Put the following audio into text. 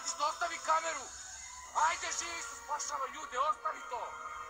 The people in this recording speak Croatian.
radiš da ostavi kameru? Ajde, živi su, spašava ljude, ostavi to!